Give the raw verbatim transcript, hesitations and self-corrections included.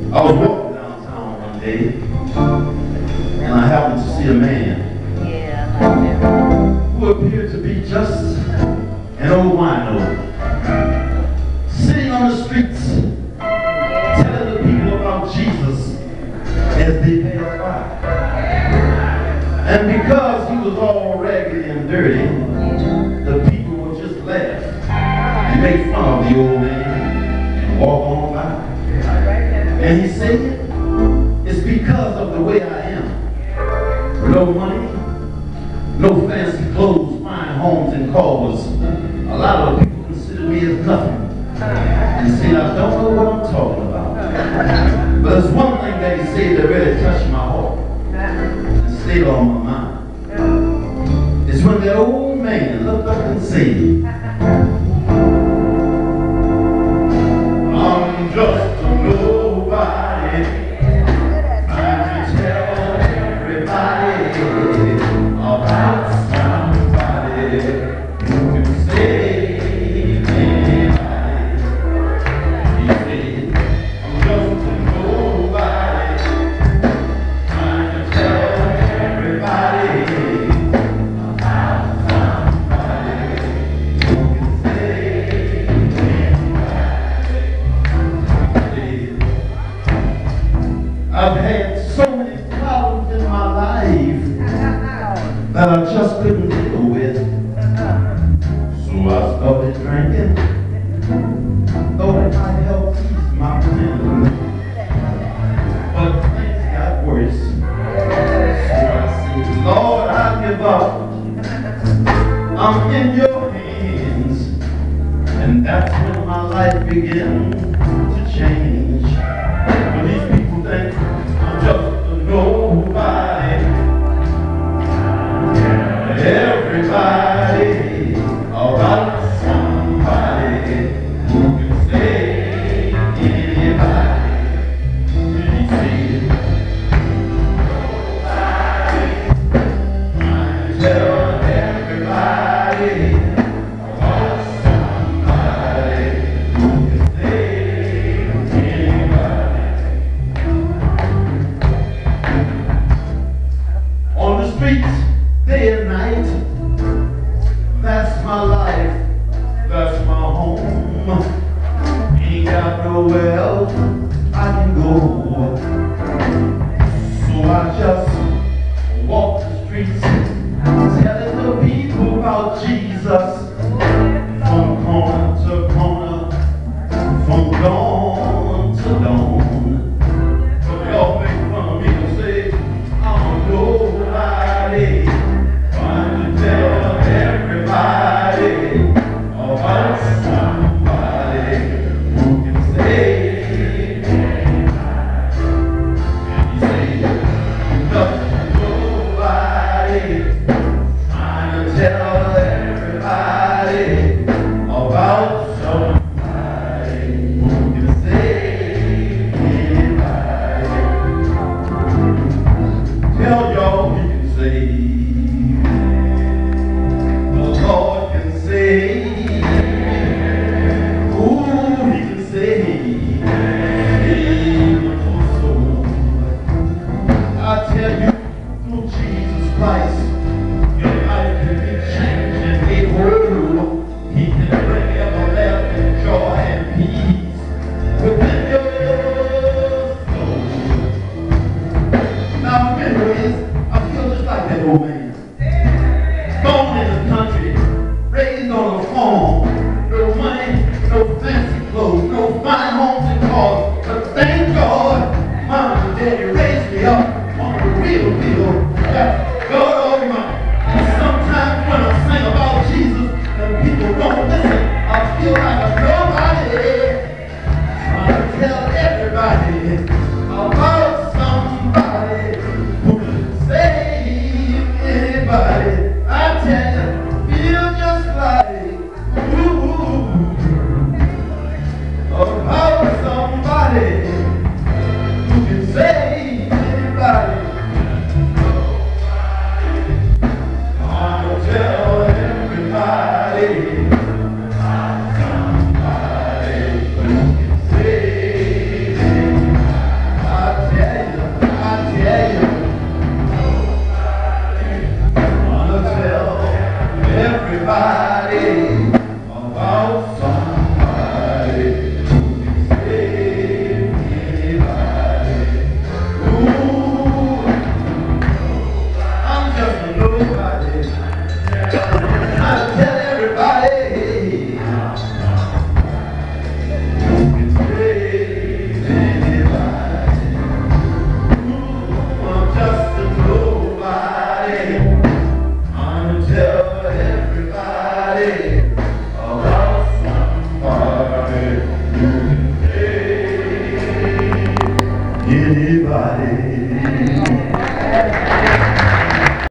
I was walking downtown one day, and I happened to see a man Yeah, I like that. who appeared to be just an old wino, sitting on the streets, telling the people about Jesus as they passed by. And because he was all raggedy and dirty, the people would just laugh and make fun of the old man and walk on by. And he said, it's because of the way I am. No money, no fancy clothes, fine homes and cars. A lot of people consider me as nothing. And say, I don't know what I'm talking about. But there's one thing that he said that really touched my heart and stayed on my mind. It's when that old man looked up and said, I'm just a nobody, trying to tell everybody about somebody who can save anybody. He said, I'm just a nobody, trying to tell everybody about somebody who can save anybody. I've had so many problems in my life that I just couldn't deal with. So I started drinking, thought it might help ease my pain. But things got worse. So I said, Lord, I give up. I'm in your hands. And that's when my life began to change. When these people think I'm just a nobody, everybody about somebody who can save anybody. And he said, nobody, trying to tell everybody about somebody who can save anybody. On the streets, day and night, that's my life, that's my home. Ain't got nowhere else I can go. So I just walk the streets, telling the people about Jesus, from corner to corner, from dawn to dawn. But they all make fun of me and say, I'm nobody, trying to tell everybody about somebody who can save anybody. And he said, I'm just nobody, trying to tell everybody about somebody who can save anybody. Tell y'all he can save. The Lord can save. Ooh, he can save. Save your soul. I tell you, through Jesus Christ, your life can be changed and made whole. He can bring everlasting joy and peace within your soul. Now, remember this, I feel just like that old man. Born in the country, raised on a farm, no money, no fancy clothes, no fine homes and cars. But thank God, Mom and Daddy raised me up on the real deal. That's God Almighty. Sometimes when I sing about Jesus and people don't listen, I feel like a nobody, trying to tell everybody about